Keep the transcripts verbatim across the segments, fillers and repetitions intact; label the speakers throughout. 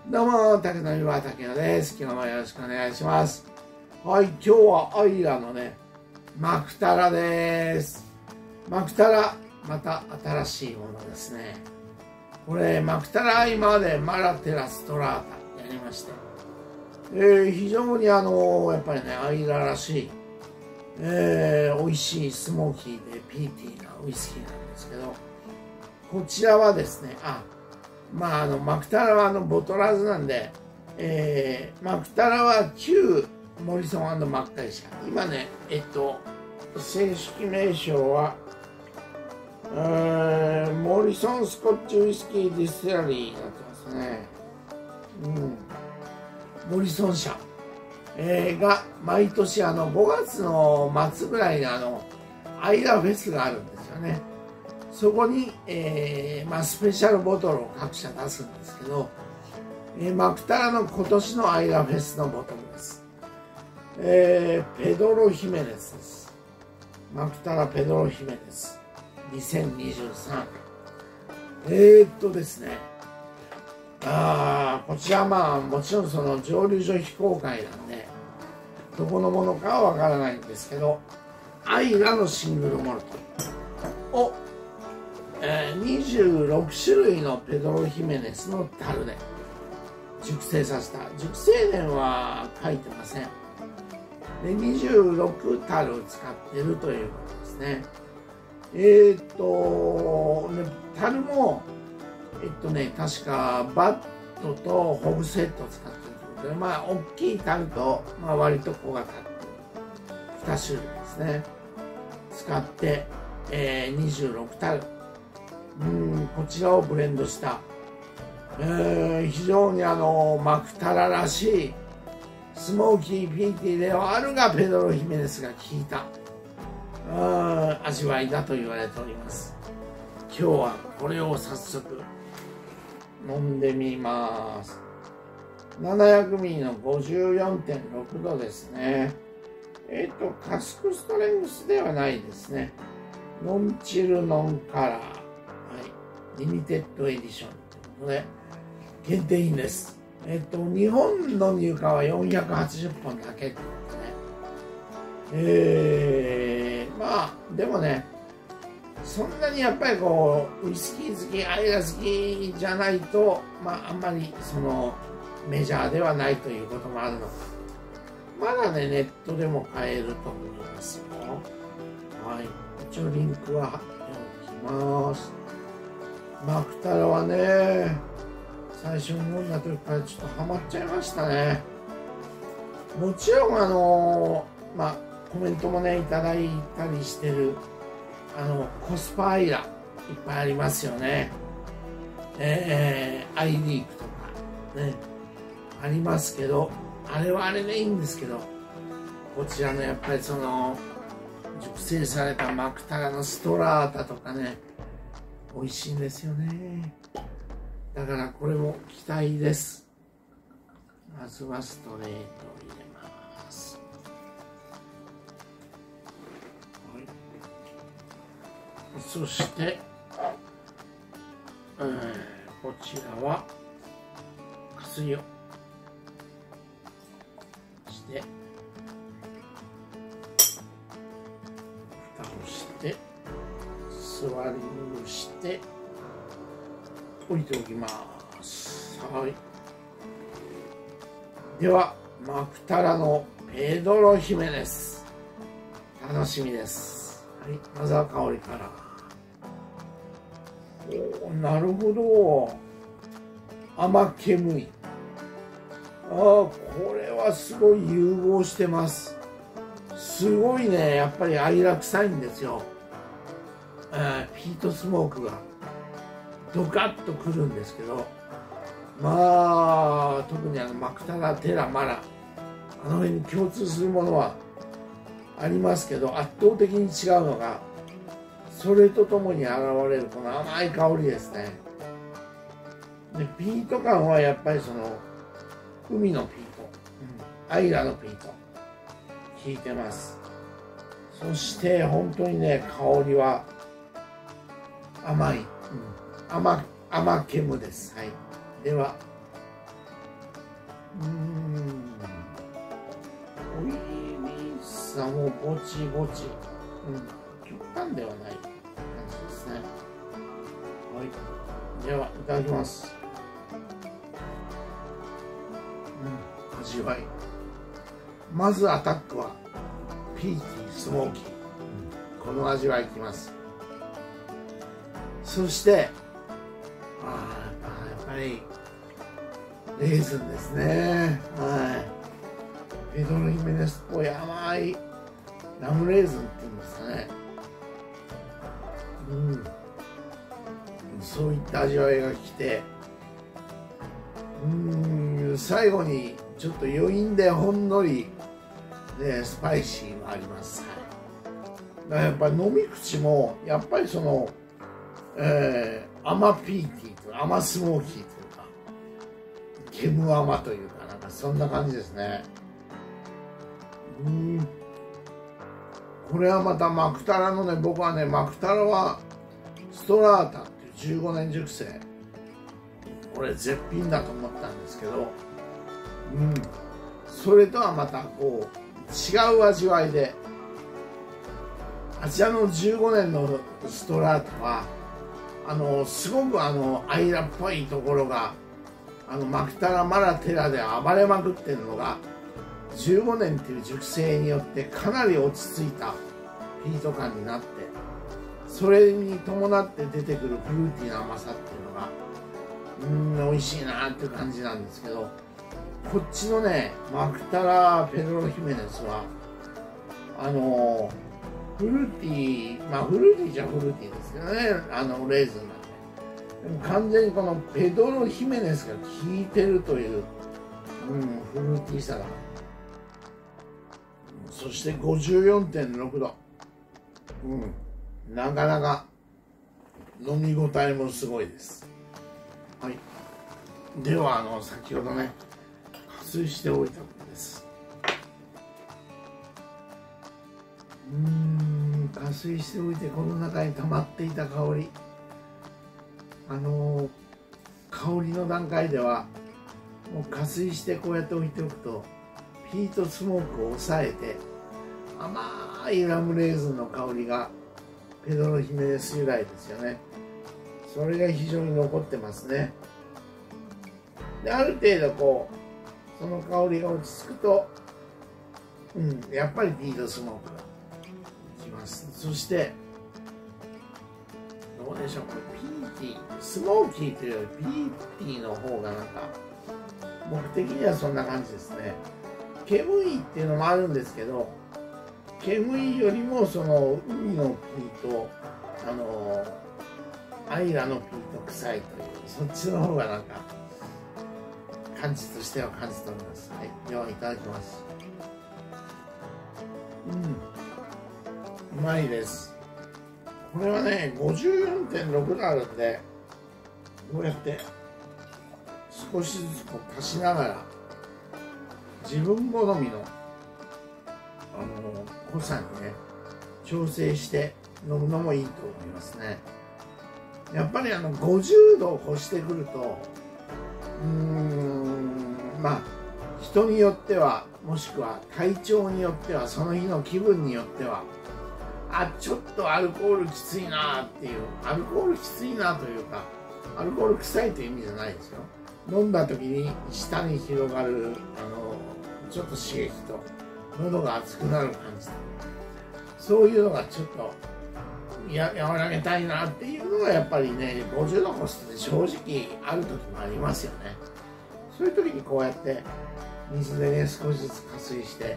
Speaker 1: どうも、竹の岩竹野です。今日もよろしくお願いします。はい、今日はアイラのね、マクタラです。マクタラ、また新しいものですね。これ、マクタラ今までマラテラストラータやりまして、えー、非常にあの、やっぱりね、アイラらしい、えー、美味しいスモーキーでピーティーなウイスキーなんですけど、こちらはですね、あ、まあ、あのマクタラはあのボトラーズなんで、えー、マクタラは旧モリソン&マッカイ社。今ね、えっと、正式名称は、えー、モリソンスコッチウイスキーディスティラリーになってますね。うん。モリソン社、えー、が毎年あのごがつの末ぐらいにあのアイラフェスがあるんですよね。そこに、えーまあ、スペシャルボトルを各社出すんですけど、えー、マクタラの今年のアイラフェスのボトルです。えー、ペドロヒメネスです。マクタラペドロヒメネスにせんにじゅうさん。えー、っとですね、あこちらまあもちろんその蒸留所非公開なんでどこのものかはわからないんですけど、アイラのシングルモルトをえー、にじゅうろくしゅるいのペドロヒメネスの樽で熟成させた。熟成年は書いてません。でにじゅうろくたる使ってるということですね。えー、っと樽もえっとね確かバットとホグセットを使ってるということで、まあ大きい樽と、まあ、割と小型に種類ですね使って、えー、にじゅうろくたるうんこちらをブレンドした、えー、非常にあのマクタラらしいスモーキーピーティーではあるがペドロヒメネスが効いた味わいだと言われております。今日はこれを早速飲んでみます。ななひゃくミリの ごじゅうよんてんろく 度ですね。えっとカスクストレングスではないですね。ノンチルノンカラー、リミテッドエディションということで限定品です。えっと日本の入荷はよんひゃくはちじゅっぽんだけってことでね。えー、まあでもねそんなにやっぱりこうウイスキー好きアイラ好きじゃないとまああんまりそのメジャーではないということもあるのか。まだねネットでも買えると思いますよ。はい、一応リンクは貼っておきます。マクタラはね最初に飲んだ時からちょっとハマっちゃいましたね。もちろんあのまあコメントもねいただいたりしてるあのコスパアイラいっぱいありますよね。えー、アイリークとかねありますけど、あれはあれでいいんですけど、こちらのやっぱりその熟成されたマクタラのストラータとかね美味しいんですよね。だからこれも期待です。まずはストレートを入れます。はい、そして、えー、こちらは薬をして蓋をして座りにして置いておきます。はい。ではマクタラのペドロヒメネス楽しみです。はい、まずは香りから。おー、なるほど、甘煙い。ああこれはすごい融合してます。すごいねやっぱりアイラ臭いんですよ。えー、ピートスモークがドカッとくるんですけど、まあ特にあのマクタラテラマラあの辺に共通するものはありますけど、圧倒的に違うのがそれとともに現れるこの甘い香りですね。でピート感はやっぱりその海のピート、うん、アイラのピート効いてます。そして本当にね香りは甘い、うん、甘甘煙です。はい、ではうーんオイリーさもぼちぼち、うん、極端ではない感じですね。はい、ではいただきます。うん、味わい、まずアタックはピーティースモーキー、この味わいきます。そしてああやっぱりレーズンですね。はい、ペドロ・ヒメネスっぽい甘いラムレーズンっていうんですかね。うん、そういった味わいがきて、うーん最後にちょっと余韻でほんのりでスパイシーがあります。だからやっぱり飲み口もやっぱりその、えー、甘ピーティーと甘スモーキーというか煙甘というかなんかそんな感じですね。うん、これはまたマクタラのね、僕はねマクタラはストラータっていうじゅうごねん熟成、これ絶品だと思ったんですけど、うん、それとはまたこう違う味わいで、あちらのじゅうごねんのストラータはあのすごくあのアイラっぽいところがあのマクタラマラテラで暴れまくってるのがじゅうごねんっていう熟成によってかなり落ち着いたピート感になって、それに伴って出てくるフルーティーな甘さっていうのがうん美味しいなっていう感じなんですけど、こっちのねマクタラペドロ・ヒメネスはあのフルーティー、まあフルーティーじゃフルーティーですけどね、あのレーズンなんで、でも完全にこのペドロ・ヒメネスが効いてるという、うん、フルーティーさが、そして ごじゅうよんてんろくど、うん、なかなか飲み応えもすごいです。はい、ではあの先ほどね加水しておいたものです。うーん加水しておいてこの中に溜まっていた香り、あの香りの段階ではもう加水してこうやって置いておくとピートスモークを抑えて甘いラムレーズンの香りがペドロ・ヒメネス由来ですよね。それが非常に残ってますね。である程度こうその香りが落ち着くと、うん、やっぱりピートスモークがきます。そしてどうでしょう、これピーティースモーキーというよりピーティーの方がなんか僕的にはそんな感じですね。煙いっていうのもあるんですけど、煙いよりもその海のピート、あのアイラのピート臭いという、そっちの方がなんか感じとしては感じております。はい、ではいただきます。うん、うまいです。これはね ごじゅうよんてんろくどあるんで、こうやって少しずつこう足しながら自分好みのあの濃さにね調整して飲むのもいいと思いますね。やっぱりあのごじゅうどを越してくるとうーんまあ人によってはもしくは体調によってはその日の気分によってはあちょっとアルコールきついなっていう、アルコールきついなというかアルコール臭いという意味じゃないですよ。飲んだ時に舌に広がるあのちょっと刺激と喉が熱くなる感じ、そういうのがちょっとや和らげたいなっていうのがやっぱりねごじゅうど越すって正直ある時もありますよね。そういう時にこうやって水でね少しずつ加水して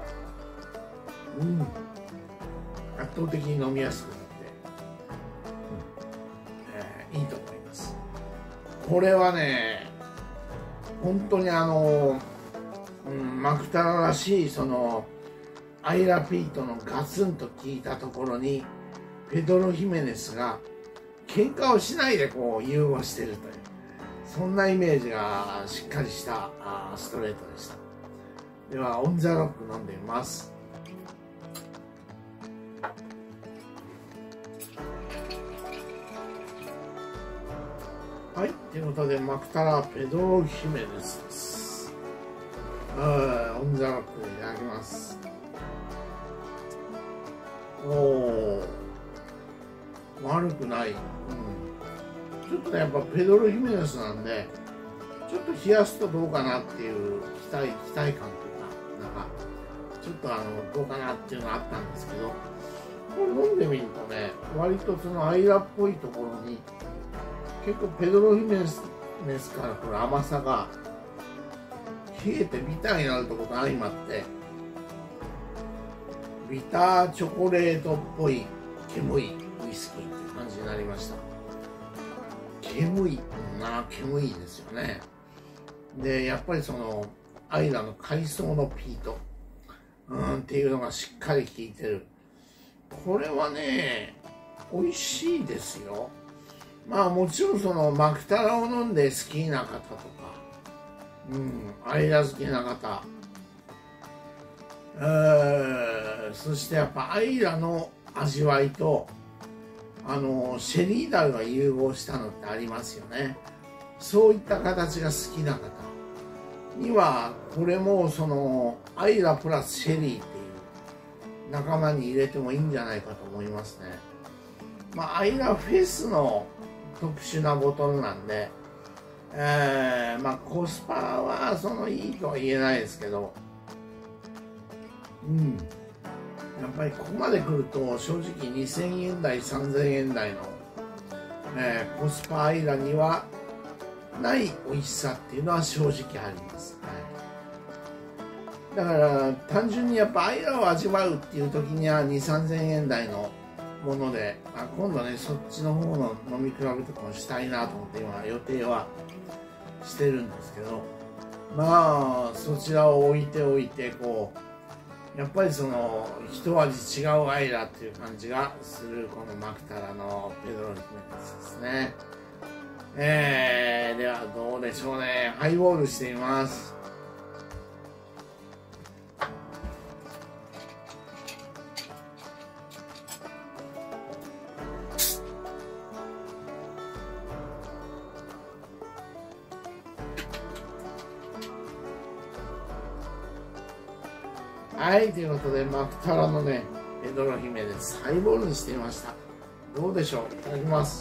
Speaker 1: うん圧倒的に飲みやすくなって、うんえー、いいと思います。これはね本当にあの、うん、マクタラらしいそのアイラピートのガツンと効いたところにペドロ・ヒメネスが喧嘩をしないでこう融合しているという、そんなイメージがしっかりしたあストレートでした。ではオン・ザ・ロック飲んでみます。はい、ということでマクタラペドロ・ヒメネスです。 オンザロックでいただきます。おお、悪くない、うん、ちょっとねやっぱペドロ・ヒメネスなんでちょっと冷やすとどうかなっていう期待期待感というか、なんかちょっとあのどうかなっていうのがあったんですけど、これ飲んでみるとね割とそのアイラっぽいところに結構ペドロ・ヒメネスからこれ甘さが冷えてビターになるところと相まってビターチョコレートっぽい煙いウイスキーって感じになりました。煙いな、煙いですよね。でやっぱりそのアイラの海藻のピートうんっていうのがしっかり効いてる。これはね美味しいですよ。まあもちろんそのマクタラを飲んで好きな方とか、うん、アイラ好きな方、えー、そしてやっぱアイラの味わいとあのシェリーダルが融合したのってありますよね。そういった形が好きな方にはこれもそのアイラプラスシェリーっていう仲間に入れてもいいんじゃないかと思いますね。まあアイラフェスの特殊なボトルなんで、えー、まあコスパはそのいいとは言えないですけど、うん、やっぱりここまで来ると正直にせんえん台さんぜんえん台の、えー、コスパアイラにはない美味しさっていうのは正直あります、はい、だから単純にやっぱアイラを味わうっていう時にはにせんさんぜんえん台のもので、あ今度ねそっちの方の飲み比べとかもしたいなと思って今予定はしてるんですけど、まあそちらを置いておいてこうやっぱりその一味違うアイラっていう感じがするこのマクタラのペドロ・ヒメネスですね。えー、ではどうでしょうね。ハイボールしてみます。はい、ということでマクタラのねペドロ・ヒメネスハイボールにしてみました。どうでしょう。いただきます。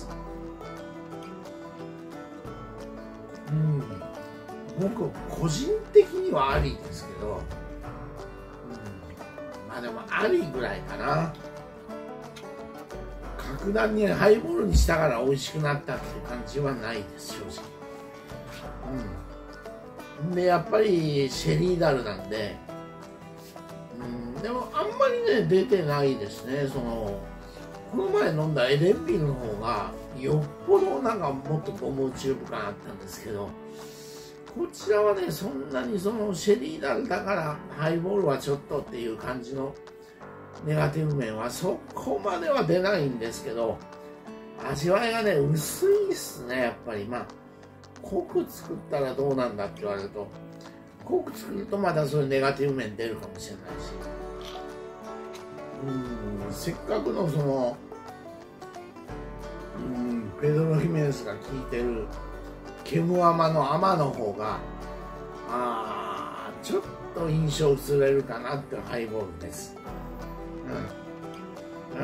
Speaker 1: うん、僕個人的にはありですけど、うん、まあでもありぐらいかな。格段にハイボールにしたから美味しくなったっていう感じはないです正直。うん、でやっぱりシェリーダルなんで、うん、でもあんまりね出てないですね。そのこの前飲んだエデンビルの方がよっぽどなんかもっとゴムチューブ感あったんですけど、こちらはねそんなにそのシェリーダルだからハイボールはちょっとっていう感じのネガティブ面はそこまでは出ないんですけど、味わいがね薄いっすね。やっぱりまあ濃く作ったらどうなんだって言われると、濃く作るとまたそういうネガティブ面出るかもしれないし、うんせっかくのそのうんペドロ・ヒメネスが効いてるケムアマの甘の方があちょっと印象薄れるかなっていうハイボールです。うん、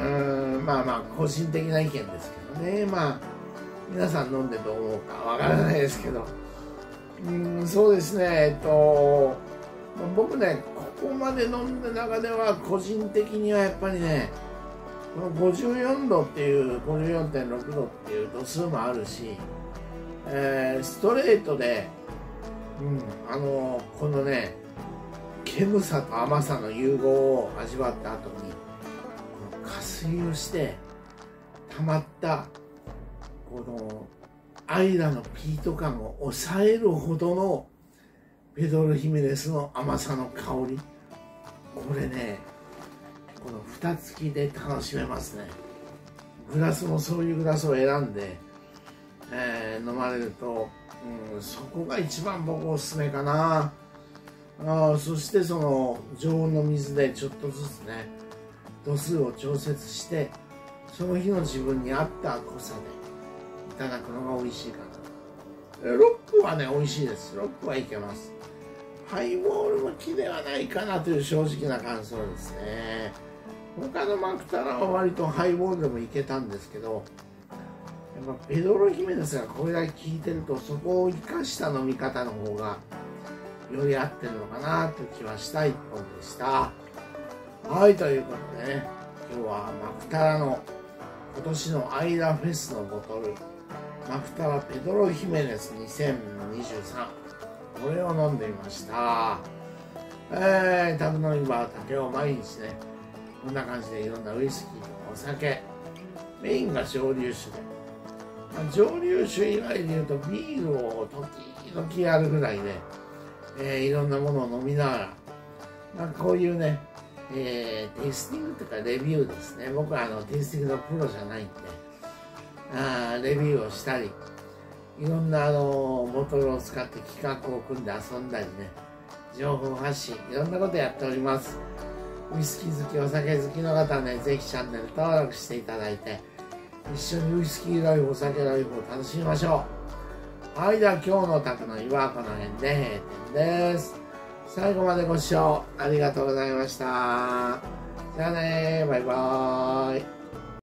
Speaker 1: うんまあまあ個人的な意見ですけどね。まあ皆さん飲んでどう思うかわからないですけど、うんそうですねえっと僕ねここまで飲んだ中では個人的にはやっぱりねこのごじゅうよんどっていう ごじゅうよんてんろくどっていう度数もあるし、えー、ストレートで、うん、あのこのね煙さと甘さの融合を味わった後にこの加水をしてたまったこのアイラのピート感を抑えるほどのペドロ・ヒメネスの甘さの香り、これねこの蓋付きで楽しめますね。グラスもそういうグラスを選んで、えー、飲まれると、うん、そこが一番僕おすすめかな。あそしてその常温の水でちょっとずつね度数を調節してその日の自分に合った濃さでいただくのが美味しいかな。ロックはね美味しいです。ロックはいけます。 ハイボール向きではないかなという正直な感想ですね。他のマクタラは割とハイボールでもいけたんですけど、やっぱペドロ・ヒメネスがこれだけ効いてると、そこを生かした飲み方の方がより合ってるのかなという気はした一本でした。はい、ということでね、今日はマクタラの今年のアイラフェスのボトル、マクタラペドロ・ヒメネスにせんにじゅうさん、これを飲んでみました。えー、宅飲みバー竹を毎日ね、こんな感じでいろんなウイスキーとかお酒、メインが蒸留酒で、まあ、蒸留酒以外で言うとビールを時々やるぐらいで、えー、いろんなものを飲みながら、まあ、こういうね、えー、テイスティングとかレビューですね。僕はあのテイスティングのプロじゃないんで、あレビューをしたり、いろんなあのボトルを使って企画を組んで遊んだりね、情報発信、いろんなことやっております。ウイスキー好き、お酒好きの方はね、ぜひチャンネル登録していただいて、一緒にウイスキーライフ、お酒ライフを楽しみましょう。はい、では今日の宅飲みはこの辺で閉店です。最後までご視聴ありがとうございました。じゃあねー、バイバーイ。